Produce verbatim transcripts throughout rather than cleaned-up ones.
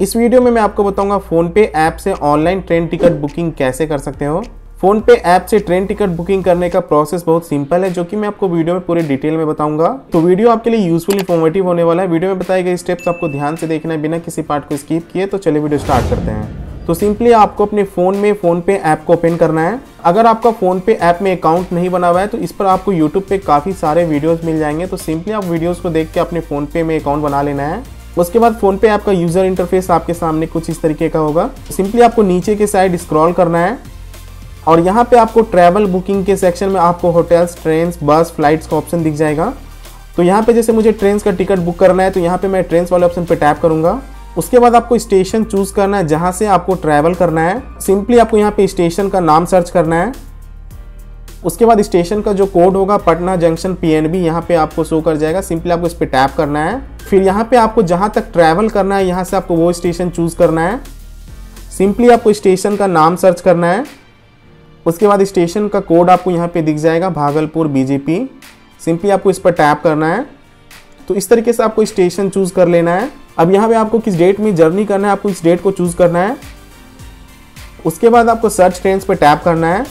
इस वीडियो में मैं आपको बताऊंगा फोन पे ऐप से ऑनलाइन ट्रेन टिकट बुकिंग कैसे कर सकते हो। फोन पे ऐप से ट्रेन टिकट बुकिंग करने का प्रोसेस बहुत सिंपल है, जो कि मैं आपको वीडियो में पूरे डिटेल में बताऊंगा। तो वीडियो आपके लिए यूजफुल इन्फॉर्मेटिव होने वाला है। वीडियो में बताए गए स्टेप्स आपको ध्यान से देखना है बिना किसी पार्ट को स्किप किए। तो चलिए वीडियो स्टार्ट करते हैं। तो सिंपली आपको अपने फोन में फोन पे ऐप को ओपन करना है। अगर आपका फोन पे ऐप में अकाउंट नहीं बना हुआ है तो इस पर आपको यूट्यूब पे काफी सारे वीडियोस मिल जाएंगे। तो सिंपली आप वीडियोस को देख के अपने फोन पे में अकाउंट बना लेना है। उसके बाद फोन पे ऐप का यूजर इंटरफेस आपके सामने कुछ इस तरीके का होगा। सिंपली आपको नीचे के साइड स्क्रॉल करना है और यहाँ पे आपको ट्रैवल बुकिंग के सेक्शन में आपको होटल्स, ट्रेन्स, बस, फ्लाइट्स का ऑप्शन दिख जाएगा। तो यहाँ पे जैसे मुझे ट्रेन्स का टिकट बुक करना है तो यहाँ पे मैं ट्रेन्स वाले ऑप्शन पे टैप करूंगा। उसके बाद आपको स्टेशन चूज करना है जहाँ से आपको ट्रैवल करना है। सिंपली आपको यहाँ पे स्टेशन का नाम सर्च करना है। उसके बाद स्टेशन का जो कोड होगा पटना जंक्शन पीएनबी यहाँ पे आपको शो कर जाएगा। सिंपली आपको इस पे टैप करना है। फिर यहाँ पे आपको जहाँ तक ट्रैवल करना है यहाँ से आपको वो स्टेशन चूज करना है। सिंपली आपको स्टेशन का नाम सर्च करना है। उसके बाद स्टेशन का कोड आपको यहाँ पे दिख जाएगा भागलपुर बीजेपी। सिंपली आपको इस पर टैप करना है। तो इस तरीके से आपको स्टेशन चूज कर लेना है। अब यहाँ पे आपको किस डेट में जर्नी करना है आपको इस डेट को चूज करना है। उसके बाद आपको सर्च ट्रेन्स पे टैप करना है।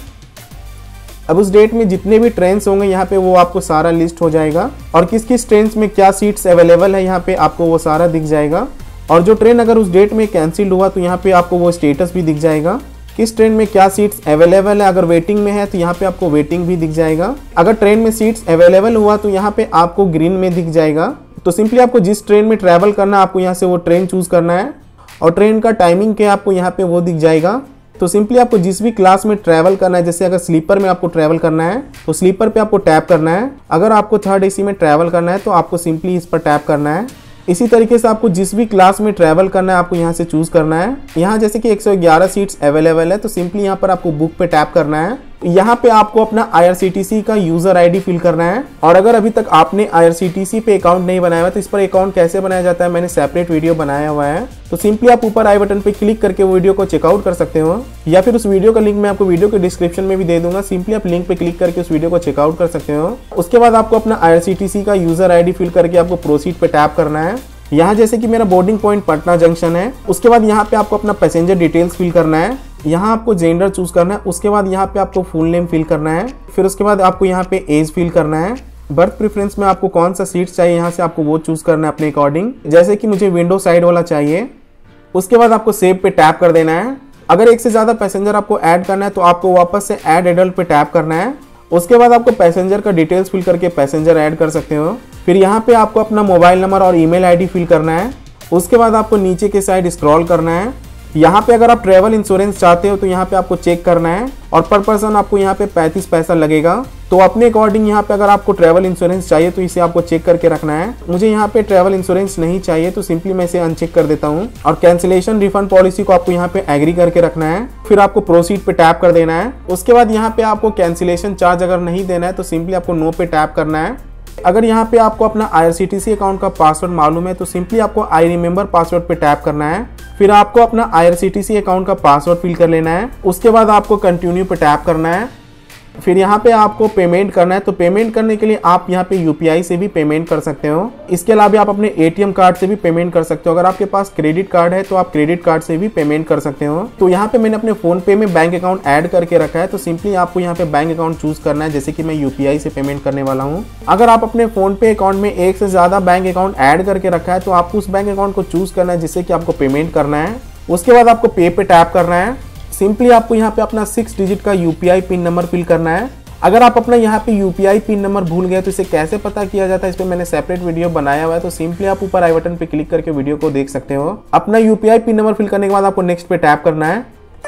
अब उस डेट में जितने भी ट्रेन्स होंगे यहाँ पे वो आपको सारा लिस्ट हो जाएगा और किस किस ट्रेन्स में क्या सीट्स अवेलेबल है यहाँ पे आपको वो सारा दिख जाएगा। और जो ट्रेन अगर उस डेट में कैंसिल हुआ तो यहाँ पे आपको वो स्टेटस भी दिख जाएगा। किस ट्रेन में क्या सीट्स अवेलेबल है, अगर वेटिंग में है तो यहाँ पे आपको वेटिंग भी दिख जाएगा। अगर ट्रेन में सीट्स अवेलेबल हुआ तो यहाँ पे आपको ग्रीन में दिख जाएगा। तो सिंपली आपको जिस ट्रेन में ट्रैवल करना है आपको यहाँ से वो ट्रेन चूज करना है और ट्रेन का टाइमिंग क्या आपको यहाँ पे वो दिख जाएगा। तो सिंपली आपको जिस भी क्लास में ट्रैवल करना है, जैसे अगर स्लीपर में आपको ट्रैवल करना है तो स्लीपर पे आपको टैप करना है। अगर आपको थर्ड एसी में ट्रैवल करना है तो आपको सिंपली इस पर टैप करना है। इसी तरीके से आपको जिस भी क्लास में ट्रैवल करना है आपको यहाँ से चूज करना है। यहाँ जैसे कि एक सौ ग्यारह सीट्स अवेलेबल है तो सिंपली यहाँ पर आपको बुक पे टैप करना है। यहाँ पे आपको अपना आईआरसीटीसी का यूजर आईडी फिल करना है। और अगर अभी तक आपने आईआरसीटीसी पे अकाउंट नहीं बनाया हुआ तो इस पर अकाउंट कैसे बनाया जाता है मैंने सेपरेट वीडियो बनाया हुआ है। तो सिंपली आप ऊपर आई बटन पे क्लिक करके वो वीडियो को चेकआउट कर सकते हो या फिर उस वीडियो का लिंक मैं आपको वीडियो के डिस्क्रिप्शन में भी दे दूंगा। सिंपली आप लिंक पे क्लिक करके उस वीडियो को चेकआउट कर सकते हो। उसके बाद आपको अपना आईआरसीटीसी का यूजर आईडी फिल करके आपको प्रोसीड पे टैप करना है। यहाँ जैसे कि मेरा बोर्डिंग पॉइंट पटना जंक्शन है। उसके बाद यहाँ पे आपको अपना पैसेंजर डिटेल्स फिल करना है। यहाँ आपको जेंडर चूज करना है। उसके बाद यहाँ पे आपको फुल नेम फिल करना है। फिर उसके बाद आपको यहाँ पे एज फिल करना है। बर्थ प्रेफरेंस में आपको कौन सा सीट चाहिए यहाँ से आपको वो चूज करना है अपने अकॉर्डिंग, जैसे कि मुझे विंडो साइड वाला चाहिए। उसके बाद आपको सेव पे टैप कर देना है। अगर एक से ज्यादा पैसेंजर आपको ऐड करना है तो आपको वापस से ऐड एडल्ट पे टैप करना है। उसके बाद आपको पैसेंजर का डिटेल्स फिल करके पैसेंजर ऐड कर सकते हो। फिर यहाँ पे आपको अपना मोबाइल नंबर और ईमेल आईडी फिल करना है। उसके बाद आपको नीचे के साइड स्क्रॉल करना है। यहाँ पे अगर आप ट्रैवल इंश्योरेंस चाहते हो तो यहाँ पे आपको चेक करना है और पर पर्सन आपको यहाँ पे पैंतीस पैसा लगेगा। तो अपने अकॉर्डिंग यहाँ पे अगर आपको ट्रैवल इंश्योरेंस चाहिए तो इसे आपको चेक करके रखना है। मुझे यहाँ पे ट्रैवल इंश्योरेंस नहीं चाहिए तो सिंपली मैं इसे अनचेक कर देता हूँ। और कैंसिलेशन रिफंड पॉलिसी को आपको यहाँ पे एग्री करके रखना है। फिर आपको प्रोसीड पे टैप कर देना है। उसके बाद यहाँ पे आपको कैंसिलेशन चार्ज अगर नहीं देना है तो सिंपली आपको नो पे टैप करना है। अगर यहाँ पे आपको अपना आईआरसीटीसी अकाउंट का पासवर्ड मालूम है तो सिंपली आपको आई रिमेंबर पासवर्ड पे टैप करना है। फिर आपको अपना आईआरसीटीसी अकाउंट का पासवर्ड फिल कर लेना है। उसके बाद आपको कंटिन्यू पे टैप करना है। फिर यहाँ पे आपको पेमेंट करना है। तो पेमेंट करने के लिए आप यहाँ पे यूपीआई से भी पेमेंट कर सकते हो। इसके अलावा आप अपने एटीएम कार्ड से भी पेमेंट कर सकते हो। अगर आपके पास क्रेडिट कार्ड है तो आप क्रेडिट कार्ड से भी पेमेंट कर सकते हो। तो यहाँ पे मैंने अपने फोन पे में बैंक अकाउंट ऐड करके रखा है। तो सिंपली आपको यहाँ पे बैंक अकाउंट चूज करना है, जैसे कि मैं यूपीआई से पेमेंट करने वाला हूँ। अगर आप अपने फोन पे अकाउंट में एक से ज्यादा बैंक अकाउंट ऐड करके रखा है तो आपको उस बैंक अकाउंट को चूज करना है जिससे कि आपको पेमेंट करना है। उसके बाद आपको पे पे टैप करना है। सिंपली आपको यहाँ पे अपना सिक्स डिजिट का यूपीआई पिन नंबर फिल करना है। अगर आप अपना यहाँ पे यूपीआई पिन नंबर भूल गए तो इसे कैसे पता किया जाता है इस पे मैंने सेपरेट वीडियो बनाया हुआ है। तो सिंपली आप ऊपर आई बटन पे क्लिक करके वीडियो को देख सकते हो। अपना यूपीआई पिन नंबर फिल करने के बाद आपको नेक्स्ट पे टैप करना है।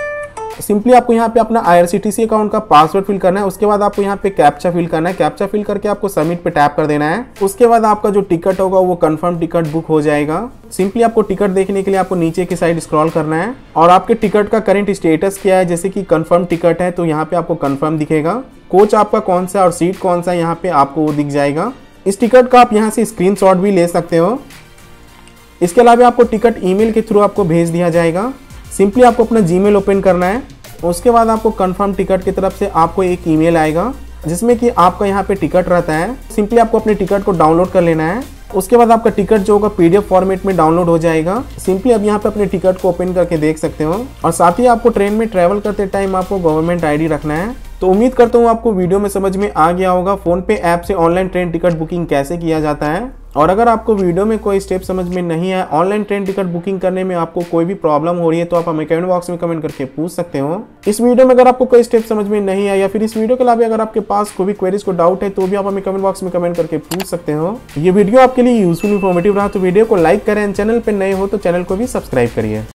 सिंपली आपको यहाँ पे अपना आईआरसीटीसी अकाउंट का पासवर्ड फिल करना है। उसके बाद आपको यहाँ पे कैप्चा फिल करना है। कैप्चा फिल करके आपको सबमिट पे टैप कर देना है। उसके बाद आपका जो टिकट होगा वो कंफर्म टिकट बुक हो जाएगा। सिंपली आपको टिकट देखने के लिए आपको नीचे की साइड स्क्रॉल करना है और आपके टिकट का करंट स्टेटस क्या है, जैसे कि कंफर्म टिकट है तो यहाँ पे आपको कंफर्म दिखेगा। कोच आपका कौन सा और सीट कौन सा यहाँ पे आपको वो दिख जाएगा। इस टिकट का आप यहाँ से स्क्रीनशॉट भी ले सकते हो। इसके अलावा आपको टिकट ईमेल के थ्रू आपको भेज दिया जाएगा। सिंपली आपको अपना जीमेल ओपन करना है। उसके बाद आपको कंफर्म टिकट की तरफ से आपको एक ईमेल आएगा जिसमें कि आपका यहाँ पे टिकट रहता है। सिंपली आपको अपने टिकट को डाउनलोड कर लेना है। उसके बाद आपका टिकट जो होगा पीडीएफ फॉर्मेट में डाउनलोड हो जाएगा। सिंपली अब यहाँ पे अपने टिकट को ओपन करके देख सकते हो और साथ ही आपको ट्रेन में ट्रैवल करते टाइम आपको गवर्नमेंट आईडी रखना है। तो उम्मीद करता हूँ आपको वीडियो में समझ में आ गया होगा फोन पे ऐप से ऑनलाइन ट्रेन टिकट बुकिंग कैसे किया जाता है। और अगर आपको वीडियो में कोई स्टेप समझ में नहीं है, ऑनलाइन ट्रेन टिकट बुकिंग करने में आपको कोई भी प्रॉब्लम हो रही है, तो आप हमें कमेंट बॉक्स में कमेंट करके पूछ सकते हो। इस वीडियो में अगर आपको कोई स्टेप समझ में नहीं आया या फिर इस वीडियो के अलावा अगर आपके पास कोई भी क्वेरीज को डाउट है तो भी आप हमें कमेंट बॉक्स में कमेंट करके पूछ सकते हो। ये वीडियो आपके लिए यूजफुल इन्फॉर्मेटिव रहा तो वीडियो को लाइक करें, चैनल पर नए हो तो चैनल को भी सब्सक्राइब करिए।